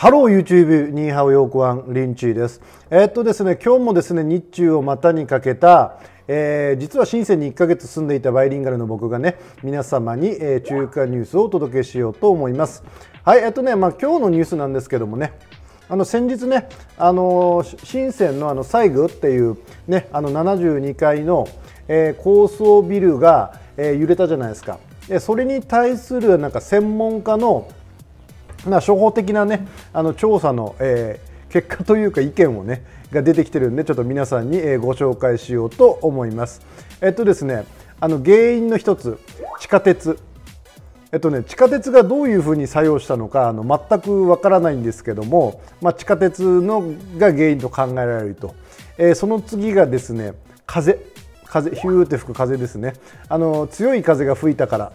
ハロー YouTube ニーハオヨークワンリンチーです。ですね、今日もですね、日中を股にかけた、実は深センに1ヶ月住んでいたバイリンガルの僕がね、皆様に、中華ニュースをお届けしようと思います。はい、今日のニュースなんですけどもね、先日ね、深センの西宮っていうね、72階の、高層ビルが、揺れたじゃないですか。それに対するなんか専門家の初歩的なね調査の、結果というか意見をねが出てきてるんで、ちょっと皆さんに、ご紹介しようと思います。ですね、原因の一つ、地下鉄。地下鉄がどういうふうに作用したのか全くわからないんですけども、地下鉄が原因と考えられると。その次がですね、風、ヒューって吹く風ですね。強い風が吹いたから。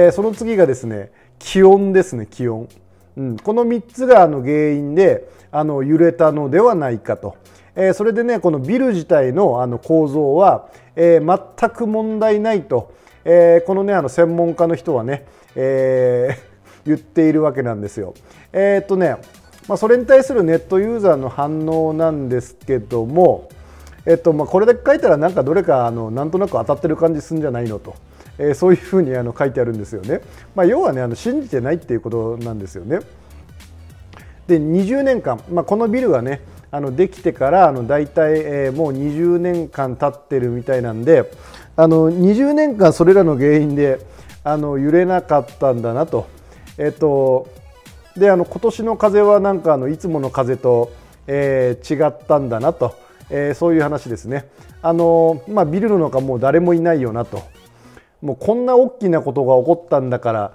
その次がですね、気温ですね、気温。この3つが原因で揺れたのではないかと。それでね、このビル自体の構造は全く問題ないと、このね専門家の人はね、言っているわけなんですよ。それに対するネットユーザーの反応なんですけども、これだけ書いたらなんかどれかなんとなく当たってる感じするんじゃないのと。そういうふうに書いてあるんですよね。要はね信じてないっていうことなんですよね。で20年間、このビルがねできてからだいたいもう20年間経ってるみたいなんで、20年間それらの原因で揺れなかったんだなと。で今年の風はなんかいつもの風と、違ったんだなと、そういう話ですね。ビルの中もう誰もいないよなと。もうこんな大きなことが起こったんだから、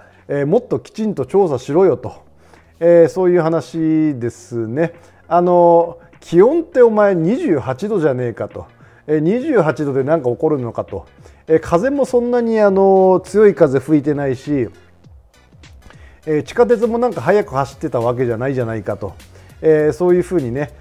もっときちんと調査しろよと、そういう話ですね。気温ってお前28度じゃねえかと、28度で何か起こるのかと、風もそんなに強い風吹いてないし、地下鉄もなんか速く走ってたわけじゃないじゃないかと、そういうふうにね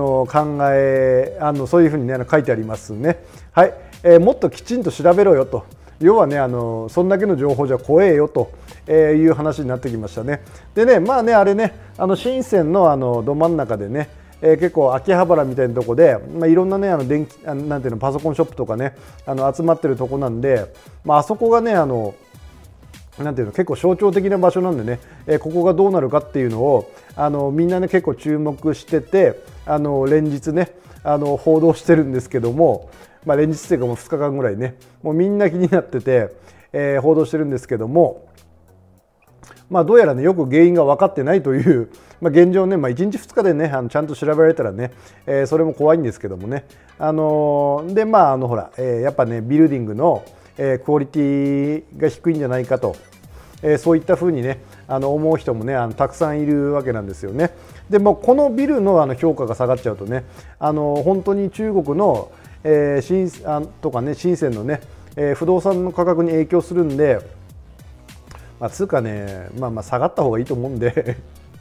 そういうふうにね書いてありますね。はい、もっときちんと調べろよと。要はねそんだけの情報じゃ怖えよという話になってきましたね。でねあれね深センのど真ん中でね、結構秋葉原みたいなとこで、いろんなねなんていうのパソコンショップとかね集まってるとこなんで、あそこがねなんていうの結構象徴的な場所なんでね、ここがどうなるかっていうのをみんなね結構注目してて連日ね報道してるんですけども、連日というかもう2日間ぐらいねもうみんな気になってて、報道してるんですけども、どうやらねよく原因が分かってないという、現状ね、1日2日でねちゃんと調べられたらね、それも怖いんですけどもね、でほら、やっぱねビルディングの、クオリティが低いんじゃないかと、そういったふうにね思う人もねたくさんいるわけなんですよね。でもこのビルの評価が下がっちゃうとね本当に中国のとかね深センのね、不動産の価格に影響するんで、つうかね下がった方がいいと思うんで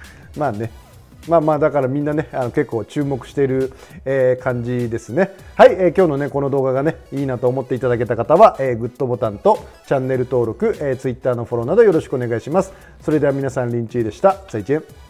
だからみんなね結構注目している、感じですね。はい、今日のねこの動画がねいいなと思っていただけた方は、グッドボタンとチャンネル登録、Twitter のフォローなどよろしくお願いします。それでは皆さんリンチーでした。再见。